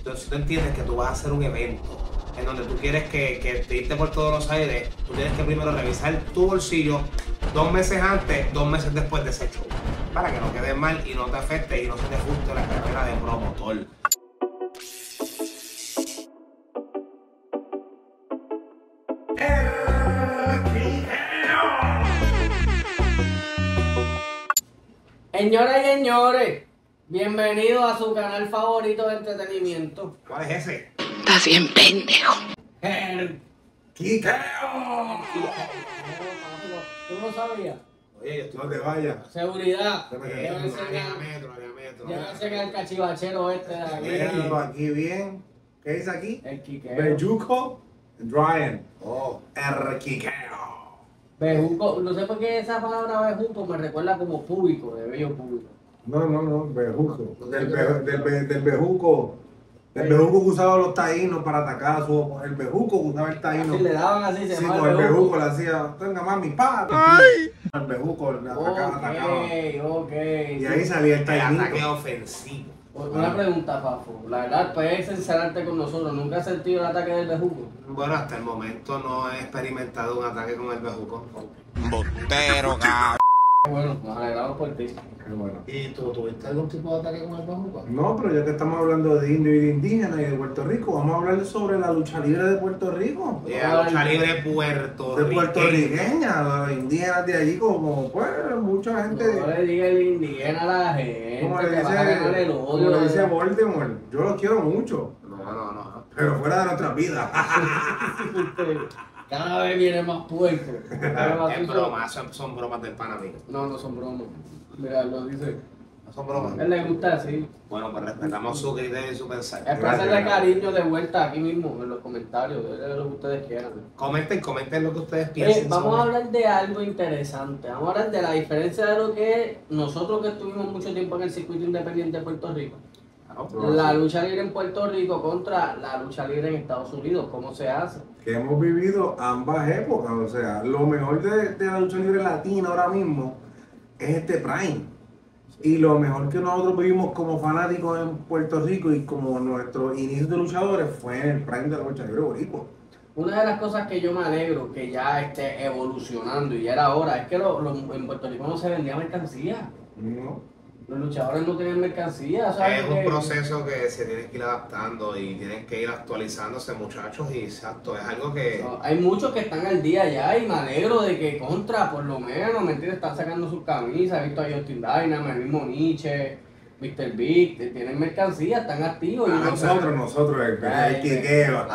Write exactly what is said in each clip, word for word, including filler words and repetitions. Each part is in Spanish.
Entonces tú entiendes que tú vas a hacer un evento en donde tú quieres que, que te irte por todos los aires, tú tienes que primero revisar tu bolsillo dos meses antes, dos meses después de ese show, para que no quedes mal y no te afecte y no se te ajuste la carrera de promotor. Señoras y señores, bienvenidos a su canal favorito de entretenimiento. ¿Cuál es ese? Estás bien pendejo. El ¡Quiqueo! ¿Tú no sabías? Oye, yo estoy... No te vayas. Seguridad. Se me Eh, quedó. no Llévense había al- metro, no había metro. llévense al cachivachero este de aquí. Míralo aquí bien. ¿Qué dice aquí? El quiqueo. Bejuco Dryan. Oh, El Quiqueo. Bejuco. No sé por qué esa palabra bejuco me recuerda como público, de bello público. No, no, no, bejuco. Del, be- del, be- del bejuco. Del bejuco que usaban los taínos para atacar a su. El bejuco que usaba el taíno. Así le daban así, se Sí, llamaba con el bejuco bejuco. le hacía, tenga mami, pa. El bejuco le atacaba, atacaba. Ok, ok. Y ahí salía el el ataque tainito. ofensivo. Una pregunta, Fafo. La verdad, puedes sincerarte con nosotros. ¿Nunca has sentido el ataque del bejuco? Bueno, hasta el momento no he experimentado un ataque con el bejuco. Botero, cabrón. Bueno, nos alegramos por ti. Qué bueno. ¿Y tú tuviste algún tipo de ataque con el bejuco? No, pero ya que estamos hablando de indio y de indígena y de Puerto Rico, vamos a hablar sobre la lucha libre de Puerto Rico. Oye, la lucha libre puertorriqueña. De puertorriqueña, los indígenas de allí, como pues mucha gente. No le diga el indígena a la gente, Como le que va a ganar el dice, como odio. le dice Voldemort, yo los quiero mucho, No, no, no. pero fuera de nuestras vidas. Cada vez viene más puerco. Cada vez Es más broma, son, son bromas del pan, amigo. No, no son bromas. Mira, lo dice. No son bromas. A él le gusta así. Bueno, pues respetamos su criterio y su pensar. Expresenle Gracias. cariño de vuelta aquí mismo, en los comentarios. Es lo que ustedes quieran. Comenten, comenten lo que ustedes Eh, piensen. vamos sobre- a hablar de algo interesante. Vamos a hablar de la diferencia de lo que es nosotros que estuvimos mucho tiempo en el circuito independiente de Puerto Rico. Claro. La lucha libre en Puerto Rico contra la lucha libre en Estados Unidos. ¿Cómo se hace? Que hemos vivido ambas épocas, o sea, lo mejor de, de la lucha libre latina ahora mismo es este Prime. Y lo mejor que nosotros vivimos como fanáticos en Puerto Rico y como nuestro inicio de luchadores fue en el Prime de la lucha libre boricua. Una de las cosas que yo me alegro que ya esté evolucionando y ya era hora es que lo- lo- en Puerto Rico no se vendía mercancía. ¿No? Los luchadores no tenían mercancía. ¿sabes? Es un Que- proceso que se tiene que ir adaptando y tienen que ir actualizándose, muchachos, y exacto, es algo que... No, hay muchos que están al día ya y me alegro de que contra, por lo menos, ¿me entiendes? Están sacando sus camisas, he visto a Justin Dynamite, el mismo Nietzsche, mister Big, que tienen mercancía, están activos. y A uno nosotros, sabe- nosotros, el, el Ay, quiqueo.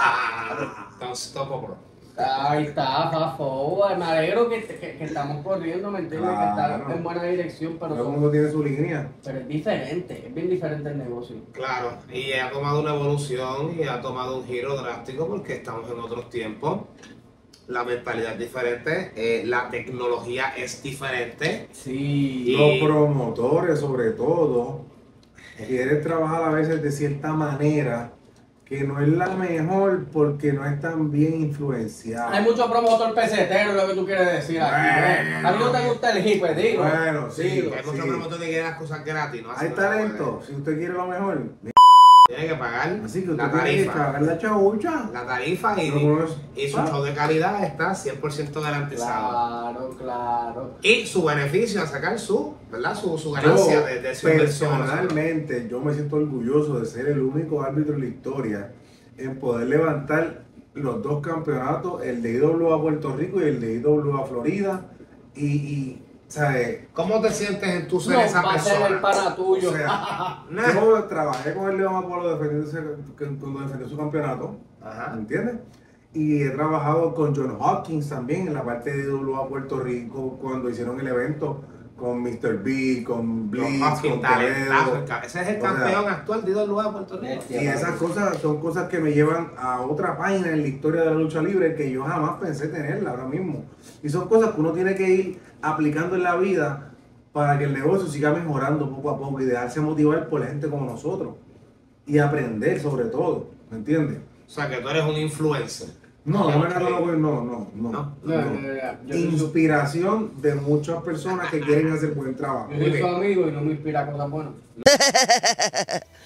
Unstoppable. Ahí está, Fafo, me alegro que, que, que estamos corriendo, ¿me entiendes? Que Claro. están en buena dirección, pero, Todo el mundo tiene su línea. pero es diferente, es bien diferente el negocio. Claro, y ha tomado una evolución y ha tomado un giro drástico porque estamos en otros tiempos. La mentalidad es diferente, eh, la tecnología es diferente. Sí. Los promotores, sobre todo, quieren trabajar a veces de cierta manera que no es la mejor porque no están bien influenciados. Hay mucho promotor pesetero, lo que tú quieres decir aquí. ¿eh? A mí no te gusta el hip, pues, digo. Bueno, sí, Digo. Hay muchos sí. promotores que quieren las cosas gratis, ¿no? Así Hay no se talento, puede. si usted quiere lo mejor. Tiene que pagar Así que usted la tiene que tarifa. pagar la chabucha. La tarifa y, No, no es- y su ah. show de calidad está cien por ciento garantizado. Claro, claro. Y su beneficio a sacar su, ¿verdad? Su, su Yo, ganancia de, de su inversión. personalmente, yo me siento orgulloso de ser el único árbitro en la historia en poder levantar los dos campeonatos, el de I W A Puerto Rico y el de I W A Florida. Y, y ¿sabes? ¿Cómo te sientes en tu ser No, esa va a ser el persona? pana tuyo. O sea, Nah. yo trabajé con el León Apolo defendiéndose, cuando defendió su campeonato, Ajá. ¿me entiendes? Y he trabajado con John Hawkins también en la parte de I W A Puerto Rico cuando hicieron el evento con mister B, con Blitz, Los Hopkins, con talentazo, Toledo. el ca- Ese es el O sea, campeón actual de I W A de Puerto Rico. Y esas cosas son cosas que me llevan a otra página en la historia de la lucha libre que yo jamás pensé tenerla ahora mismo. Y son cosas que uno tiene que ir aplicando en la vida para que el negocio siga mejorando poco a poco y dejarse motivar por la gente como nosotros. Y aprender sobre todo, ¿me entiendes? O sea, que tú eres un influencer. No, no me Ok. catalogo, no, no, no. No. No, no. no, no, yo soy su- Inspiración de muchas personas que quieren hacer buen trabajo. Yo soy su amigo y no me inspira cosas buenas.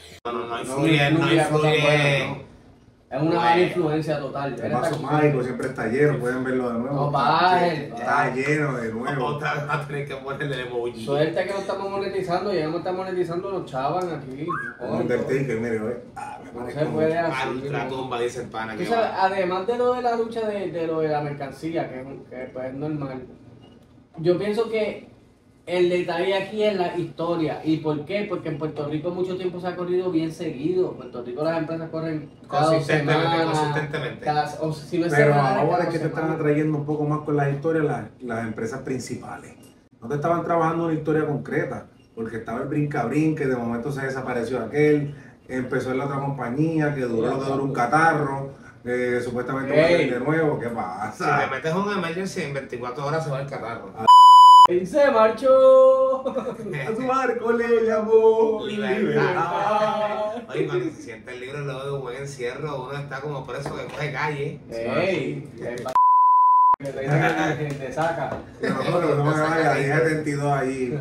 No, no, no No influye, no influye a cosas influye. buenas, no. Es una mala influencia total. El vaso mágico siempre está lleno, pueden verlo de nuevo. No bajes. Está lleno de nuevo. Otra vez va a tener que ponerle el emoji. Suerte que no estamos monetizando, ya no estamos monetizando los chavan aquí. Un Undertaker, mire, oye. Ah, me No parece se puede A así. nuestra ¿no? tumba, dice el pana. Tú Que sabes, va. además de lo de la lucha de, de lo de la mercancía, que, es un- que pues, es normal, yo pienso que el detalle aquí es la historia. ¿Y por qué? Porque en Puerto Rico mucho tiempo se ha corrido bien seguido. En Puerto Rico las empresas corren cada dos Consistentemente, semanas. consistentemente. Cada, o si no es Pero semanal, ahora cada es que dos te están semanas. atrayendo un poco más con las historias las, las empresas principales. No te estaban trabajando una historia concreta, porque estaba el brinca-brinca y de momento se desapareció aquel, empezó en la otra compañía que duró lo que duró un catarro, eh, supuestamente va a Ey. salir de nuevo, ¿qué Si pasa? te metes un emergency en veinticuatro horas se va el catarro. ¡Y se marchó! A su barco le llamó Libertad. Oye, cuando se siente el libro luego de un buen encierro, uno está como preso que coge calle. ¡Ey! ¡Ey! Que te, que te saca. Nosotros no me vaya, diez setenta y dos allí.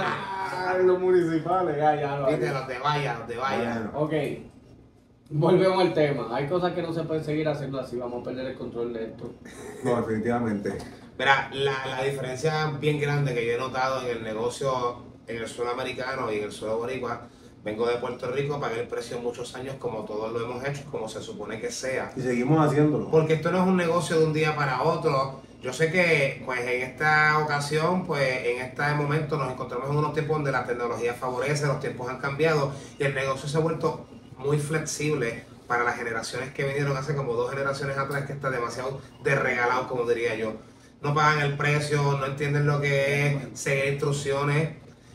Los municipales, ya, ya lo Viste, los de vaya, los de vaya. Bueno. Ok, volvemos al tema. Hay cosas que no se pueden seguir haciendo así. Vamos a perder el control de esto. No, definitivamente. Mira, la, la diferencia bien grande que yo he notado en el negocio en el suelo americano y en el suelo boricua, vengo de Puerto Rico, pagué el precio muchos años como todos lo hemos hecho, como se supone que sea. Y seguimos haciéndolo. Porque esto no es un negocio de un día para otro. Yo sé que pues en esta ocasión, pues en este momento nos encontramos en unos tiempos donde la tecnología favorece, los tiempos han cambiado y el negocio se ha vuelto muy flexible para las generaciones que vinieron hace como dos generaciones atrás, que está demasiado desregalado, como diría yo. No pagan el precio, no entienden lo que es seguir instrucciones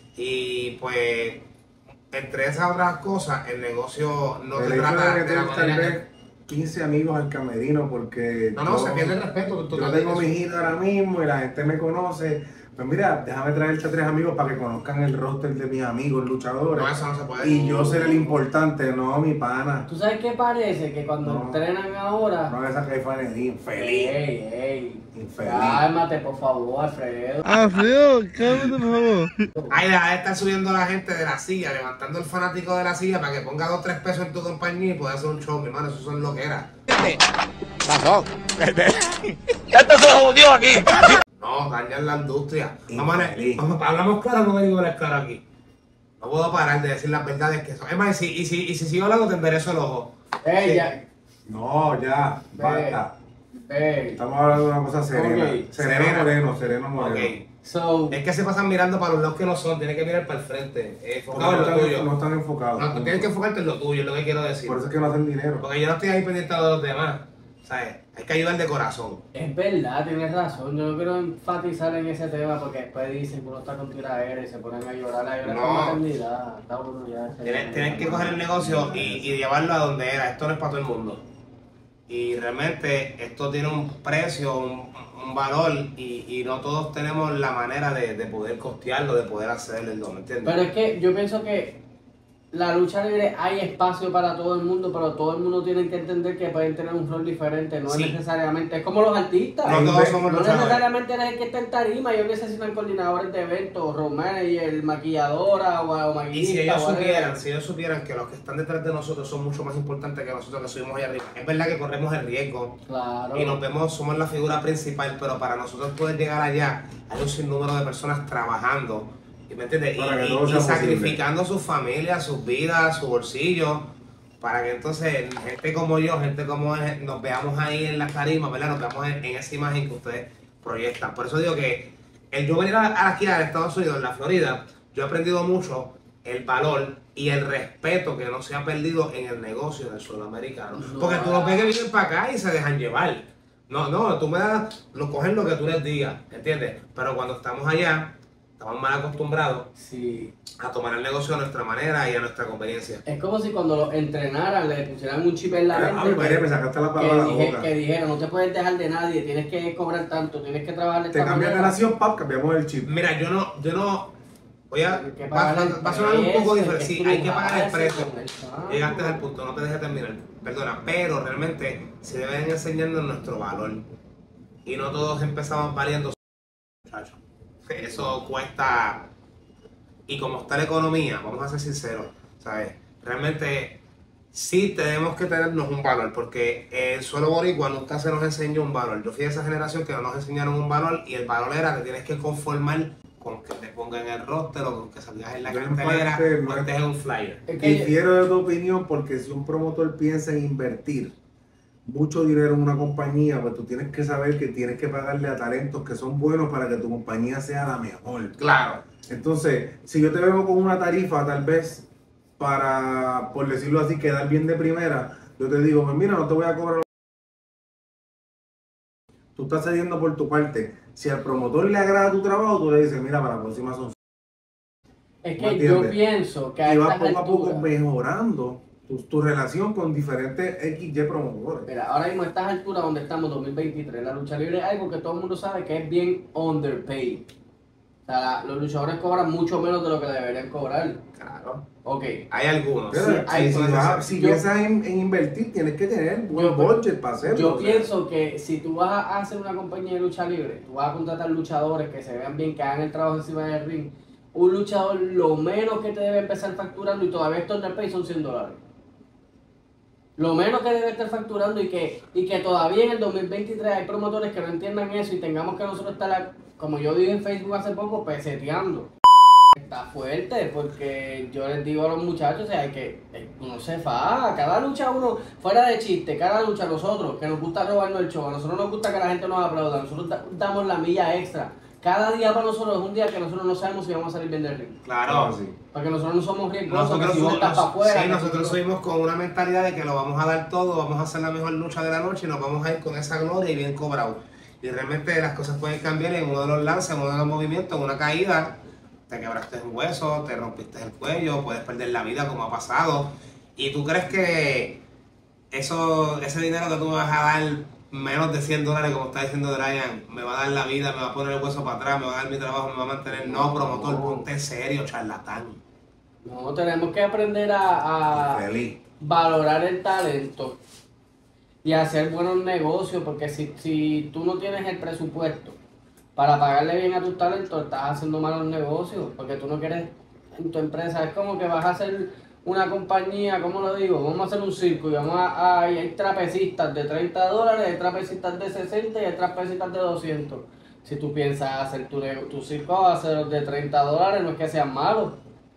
y pues entre esas otras cosas el negocio no El se hecho trata de de que la tengas tal manera vez que... quince amigos al camerino porque No, no, yo- se pierde el respeto. tú- tú- Yo tengo mi hijito ahora mismo y la gente me conoce. Pues mira, déjame traerte a tres amigos para que conozcan el roster de mis amigos luchadores. No, eso no se puede. Y yo ser el importante, no mi pana. ¿Tú sabes qué parece? Que cuando No. entrenan ahora... No esa caifanería, infeliz. ¡Ey, ey! Infeliz. Cálmate, por favor, Alfredo. Alfredo, cálmate, por favor. Ahí deja de estar subiendo a la gente de la silla, levantando el fanático de la silla para que ponga dos o tres pesos en tu compañía y pueda hacer un show, mi hermano. Eso son lo que era. Razón. No, dañan la industria. Vamos a, Infeliz. vamos, hablamos claro, no me digo la claro aquí. No puedo parar de decir las verdades que son. Es más, y si, y si, y si sigo hablando, te enderezo el ojo. ¡Ey, Sí. ya! No, ya, basta. ¡Ey! Estamos hablando de una cosa serena. Ok. Sereno Serena. moreno, sereno moreno. Ok. So, Es que se pasan mirando para los lados que no son, tienes que mirar para el frente. Eh, Porque enfocado en no, lo están, tuyo. no están enfocados. No, tú tienes que enfocarte en lo tuyo, es lo que quiero decir. Por eso es que no hacen dinero. Porque yo no estoy ahí pendiente de los demás. ¿Sabes? Hay que ayudar de corazón. es verdad, tienes razón. Yo no quiero enfatizar en ese tema porque después dicen que uno está con tiraera y se ponen a llorar. A llorar No. con maternidad. Está bueno ya. Tienes, tienes que coger el negocio y, y llevarlo a donde era. Esto no es para todo el mundo. Y realmente esto tiene un precio, un, un valor y, y no todos tenemos la manera de, de poder costearlo, de poder hacerlo, ¿me entiendes? Pero es que yo pienso que la lucha libre hay espacio para todo el mundo, pero todo el mundo tiene que entender que pueden tener un rol diferente, no Sí. es necesariamente, es como los artistas. No todos somos No luchadores. necesariamente eres el que está en tarima, ellos necesitan coordinadores de eventos, road manager, maquilladora o, o Y maquillista. si ellos whatever. supieran, si ellos supieran que los que están detrás de nosotros son mucho más importantes que nosotros que subimos allá arriba, es verdad que corremos el riesgo Claro. y nos vemos, somos la figura principal, pero para nosotros poder llegar allá hay un sinnúmero de personas trabajando, ¿y ¿me entiendes? Y, Para que y- todo y sea sacrificando sus familias, sus vidas, su bolsillo, para que entonces gente como yo, gente como él, nos veamos ahí en las tarimas, ¿verdad? Nos veamos en, en esa imagen que ustedes proyectan. Por eso digo que el yo venir a, a aquí a Estados Unidos, en la Florida, yo he aprendido mucho el valor y el respeto que no se ha perdido en el negocio del suelo americano. No. Porque tú los ves que vienen para acá y se dejan llevar. No, no, tú me das, lo cogen lo que tú les digas, ¿entiendes? Pero cuando estamos allá, estamos mal acostumbrados Sí. a tomar el negocio a nuestra manera y a nuestra conveniencia. Es como si cuando los entrenaran le pusieran un chip en la Ah, mente. María, me sacaste la que, palabra de la dije- boca. que dijeron, no te puedes dejar de nadie, tienes que cobrar tanto, tienes que trabajar de Te esta cambias de manera. nación, pap, cambiamos el chip. Mira, yo no, yo no, voy a, Hay que va, pagar el va- va a sonar un precio, poco hay diferente, que sí, hay que pagar el estrujarse precio. con el chavo. Llegaste al punto, no te dejes terminar, perdona, pero realmente se deben enseñarnos nuestro valor. Y no todos empezamos valiendo, muchachos. Eso cuesta, y como está la economía, vamos a ser sinceros, ¿sabes? realmente sí tenemos que tenernos un valor, porque el suelo boricua nunca se nos enseñó un valor. Yo fui de esa generación que no nos enseñaron un valor y el valor era que tienes que conformar con que te pongan en el roster o con que salgas en la Yo en cartelera parte o no- estés en un flyer. Es que- Difiero de tu opinión porque si un promotor piensa en invertir mucho dinero en una compañía, pues tú tienes que saber que tienes que pagarle a talentos que son buenos para que tu compañía sea la mejor. Claro. Entonces, si yo te veo con una tarifa, tal vez para, por decirlo así, quedar bien de primera, yo te digo, pues mira, no te voy a cobrar. Tú estás cediendo por tu parte. Si al promotor le agrada tu trabajo, tú le dices, mira, para la próxima son. Es ¿Me que yo entiendes? pienso que a Y vas estas poco a poco alturas, mejorando tu, tu relación con diferentes X Y promotores. mira, ahora mismo a estas alturas donde estamos, dos mil veintitrés, la lucha libre es algo que todo el mundo sabe que es bien underpaid. O sea, la- los luchadores cobran mucho menos de lo que deberían cobrar. Claro. Ok. Hay algunos. Pero sí, si, hay si cosas vas a- así. si Yo- piensas en, en invertir, tienes que tener buen Yo- budget para hacerlo. Yo o sea. pienso que si tú vas a hacer una compañía de lucha libre, tú vas a contratar luchadores que se vean bien, que hagan el trabajo encima del ring. Un luchador, lo menos que te debe empezar facturando, y todavía esto en el país son cien dólares. Lo menos que debe estar facturando y que, y que todavía en el dos mil veintitrés hay promotores que no entiendan eso y tengamos que nosotros estar, como yo dije en Facebook hace poco, peseteando. Está fuerte porque yo les digo a los muchachos, o sea, hay que eh, uno se fa, cada lucha uno, fuera de chiste, cada lucha nosotros, que nos gusta robarnos el show, a nosotros nos gusta que la gente nos aplauda, nosotros da- damos la milla extra. Cada día para nosotros es un día que nosotros no sabemos si vamos a salir bien del ring. Claro. Ah, sí. Porque nosotros no somos riesgosos, Nosotros, que si vos somos- estás para afuera. sí, que nosotros si- subimos con una mentalidad de que lo vamos a dar todo, vamos a hacer la mejor lucha de la noche y nos vamos a ir con esa gloria y bien cobrado. Y realmente las cosas pueden cambiar en uno de los lances, en uno de los movimientos, en una caída, te quebraste un hueso, te rompiste el cuello, puedes perder la vida como ha pasado. Y tú crees que eso, ese dinero que tú me vas a dar, menos de cien dólares, como está diciendo Brian, me va a dar la vida, me va a poner el hueso para atrás, me va a dar mi trabajo, me va a mantener. No, promotor, ponte serio, charlatán. No, tenemos que aprender a, a Feliz. valorar el talento y hacer buenos negocios, porque si, si tú no tienes el presupuesto para pagarle bien a tus talentos, estás haciendo malos negocios, porque tú no quieres en tu empresa, es como que vas a hacer una compañía, ¿cómo lo digo? Vamos a hacer un circo y vamos a, a y hay trapecistas de treinta dólares, hay trapecistas de sesenta y hay trapecistas de doscientos. Si tú piensas hacer tu, nego- tu circo, hacer los de treinta dólares, no es que sean malos,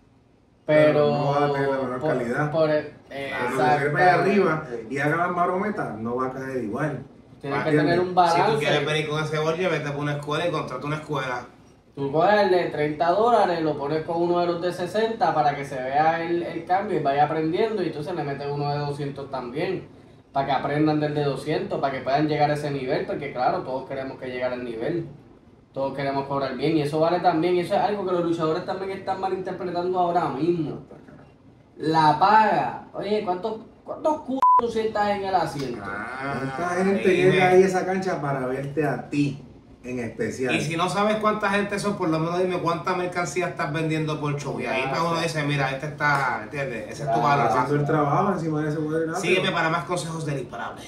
pero Pero no va a tener la menor por- calidad. por el- Cuando se vaya para allá arriba y haga las marometas, no va a caer igual. Tienes que ¿Entiendes? tener un balance. Si tú quieres venir con ese bollo, vete por una escuela y contrata una escuela. Tú coges el de treinta dólares, lo pones con uno de los de sesenta para que se vea el, el cambio y vaya aprendiendo, y entonces le metes uno de doscientos también, para que aprendan del de doscientos, para que puedan llegar a ese nivel, porque claro, todos queremos que llegar al nivel, todos queremos cobrar bien, y eso vale también, y eso es algo que los luchadores también están malinterpretando ahora mismo. La paga, oye, ¿cuántos, cuántos c*** tú sientas en el asiento? ¿Cuánta Ah, gente dime. llega ahí a esa cancha para verte a ti en especial? Y si no sabes cuánta gente son, por lo menos dime cuánta mercancía estás vendiendo por show. Y ahí para uno dice, mira, este está, ¿entiendes? Ese es tu Claro. haciendo valor. el trabajo encima de ese cuadrilátero. Sígueme para más consejos del imparable.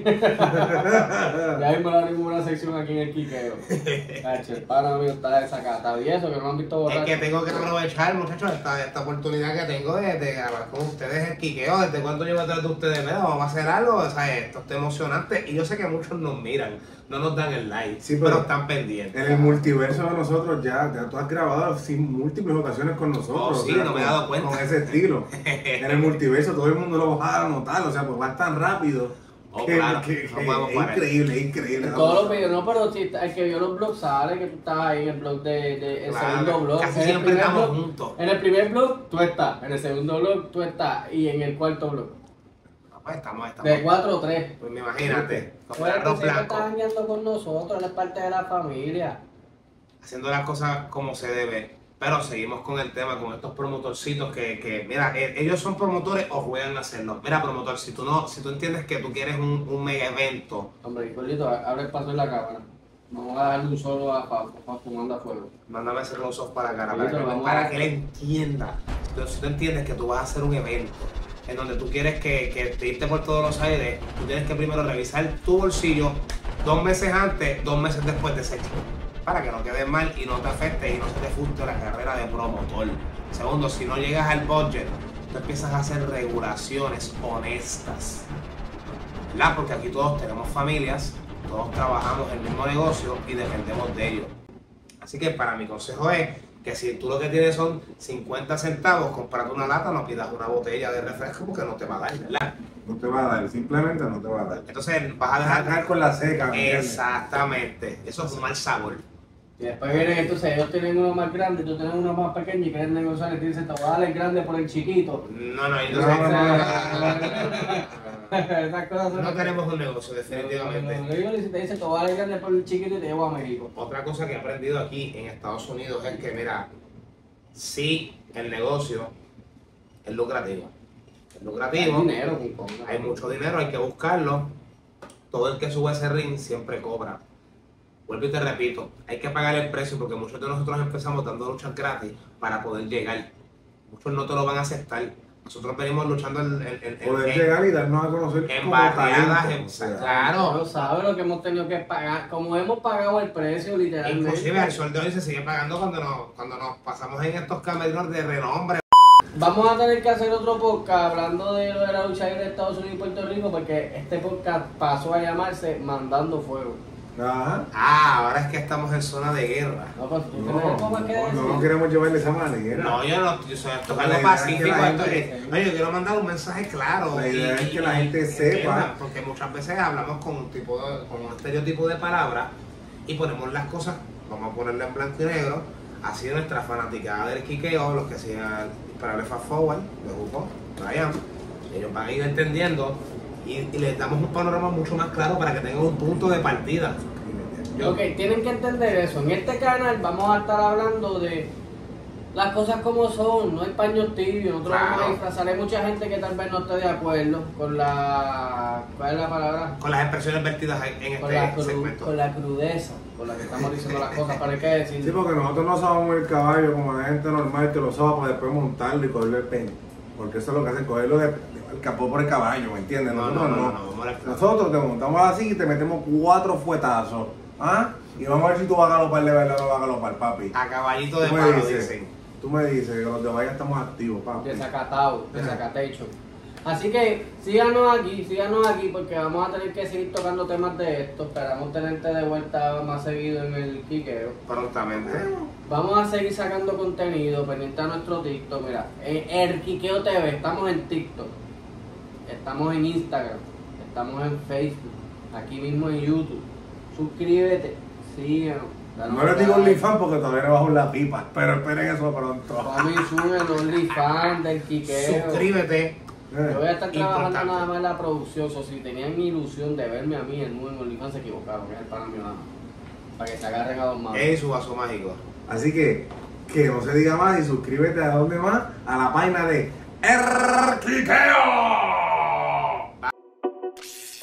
Ya mismo le abrimos una sección aquí en el quiqueo. Cacho, el pana mío está desacatado, y eso que no han visto Es borracho. que tengo que aprovechar, muchachos, esta, esta oportunidad que tengo de, de hablar con ustedes el quiqueo. ¿Desde cuánto llevo detrás de ustedes? Mira, vamos a hacer algo. O sea, esto está emocionante. Y yo sé que muchos nos miran, no nos dan el like, Sí, pero, pero están pendientes. En el multiverso de nosotros ya, ya tú has grabado sin múltiples ocasiones con nosotros. Oh, sí, o sea, no me he con- dado cuenta. Con ese estilo. En el multiverso todo el mundo lo va a notar, o sea, pues va tan rápido. Oh, que, claro, que- no que podemos es parar. increíble, es increíble. En todos los videos, no, pero si el que vio los blogs sabe que tú estás ahí en el blog de, de el Claro, segundo blog. casi En el siempre primer estamos blog- juntos. En el primer blog tú estás, en el segundo blog tú estás, y en el cuarto blog. No, pues estamos, estamos. De cuatro o tres. Pues me imagínate, como Pues el arroz siempre blanco. estás jangueando con nosotros, él es parte de la familia. Haciendo las cosas como se debe. Pero seguimos con el tema, con estos promotorcitos que, que mira, eh, ellos son promotores o juegan a hacerlo. Mira, promotor, si tú no, si tú entiendes que tú quieres un, un mega evento, Hombre, Nicolito, abre el paso en la cámara. Vamos a darle un solo a Papo, fumando a fuego. mándame ese close off para la cara, Sí, para, pero que, vamos para a- que él entienda. Entonces, si tú entiendes que tú vas a hacer un evento en donde tú quieres que, que te irte por todos los aires, tú tienes que primero revisar tu bolsillo dos meses antes, dos meses después de ese show, para que no quedes mal y no te afecte y no se te fuste la carrera de promotor. Segundo, si no llegas al budget, tú empiezas a hacer regulaciones honestas, ¿verdad? Porque aquí todos tenemos familias, todos trabajamos en el mismo negocio y dependemos de ellos. Así que para mi consejo es que si tú lo que tienes son cincuenta centavos, cómprate una lata, no pidas una botella de refresco porque no te va a dar, ¿verdad? No te va a dar, simplemente no te va a dar. Entonces vas a Dejar dejar... con la seca. ¿me entiendes? Exactamente, eso es un mal sabor. Y después vienen, entonces ellos tienen uno más grande, tú tienes uno más pequeño y quieren negociar y te dicen, te voy a dar el grande por el chiquito. No, no, No, entonces... no, no, no. Esas cosas son No las que- tenemos un negocio, definitivamente. Los gringos te dicen, te voy a dar el grande por el chiquito y te llevo a México. Otra cosa que he aprendido aquí en Estados Unidos es que, mira, sí, el negocio es lucrativo. Es lucrativo, Hay dinero, con cosa. hay mucho dinero, hay que buscarlo. Todo el que sube ese ring siempre cobra. Vuelvo y te repito, hay que pagar el precio porque muchos de nosotros empezamos dando luchas gratis para poder llegar. Muchos no te lo van a aceptar. Nosotros venimos luchando en, en, en, Poder en- llegar y darnos a conocer en como barriadas, talento, en- o sea. claro. No sabes lo que hemos tenido que pagar, como hemos pagado el precio literalmente. Inclusive el sueldo hoy se sigue pagando cuando nos, cuando nos pasamos en estos camerinos de renombre. Vamos a tener que hacer otro podcast hablando de lo de la lucha libre de Estados Unidos y Puerto Rico porque este podcast pasó a llamarse Mandando Fuego. Ajá. Ah, ahora es que estamos en zona de guerra. No, pues tú No, tienes algo más que no, decir. no lo queremos llevar de esa manera. No, yo no, yo soy esto es La algo idea es que pacífico. la Esto gente- es- oye, yo quiero mandar un mensaje claro. La idea y- es que y- la gente y sepa. entienda, porque muchas veces hablamos con un tipo de, con un estereotipo de palabras y ponemos las cosas, vamos a ponerle en blanco y negro. Así nuestra fanaticada del quiqueo, los que sigan para el fast forward, de Juco, Brian, ellos van a ir entendiendo y, y les damos un panorama mucho más claro para que tengan un punto de partida. Yo- Ok, tienen que entender eso. En este canal vamos a estar hablando de las cosas como son, no hay paños tibios. Nosotros vamos a Claro. disfrazar. Hay mucha gente que tal vez no esté de acuerdo con la. ¿Cuál es la palabra? Con las expresiones vertidas en en Con la, este cru- segmento. con la crudeza con la que estamos diciendo las cosas. Pero hay que decir. Sí, porque nosotros no sabemos el caballo como la gente normal que lo sabe para después montarlo y cogerle el pen. Porque eso es lo que hacen, cogerlo de, el capó por el caballo, ¿me entiendes? No, Nosotros no, no. no, no, vamos a la- Nosotros te montamos así y te metemos cuatro fuetazos. ¿Ah? Y vamos a ver si tú vas a galopar de verdad o no vas a galopar, papi. A caballito de Tú me palo, dices, dicen. tú me dices que los de Bahía estamos activos, papi. Desacatado, desacatecho. Así que síganos aquí, síganos aquí porque vamos a tener que seguir tocando temas de esto. Esperamos tenerte de vuelta más seguido en el quiqueo. Prontamente. Vamos a seguir sacando contenido pendiente a nuestro TikTok. Mira, en el Quiqueo T V, estamos en TikTok, estamos en Instagram, estamos en Facebook, aquí mismo en YouTube. Suscríbete, síganos. danos No les digo like. OnlyFans porque todavía no bajo la pipa, pero esperen eso pronto. Mami, sube el OnlyFans del Quiqueo. Suscríbete. Yo voy a estar trabajando Importante. nada más en la producción. So, si tenían ilusión de verme a mí en nuevo OnlyFans, se equivocaron, que es el pana mío nada más. Para que se agarren a dos manos. Ey, su vaso mágico. Así que, que no se diga más y suscríbete a dónde más, a la página de El Quiqueo.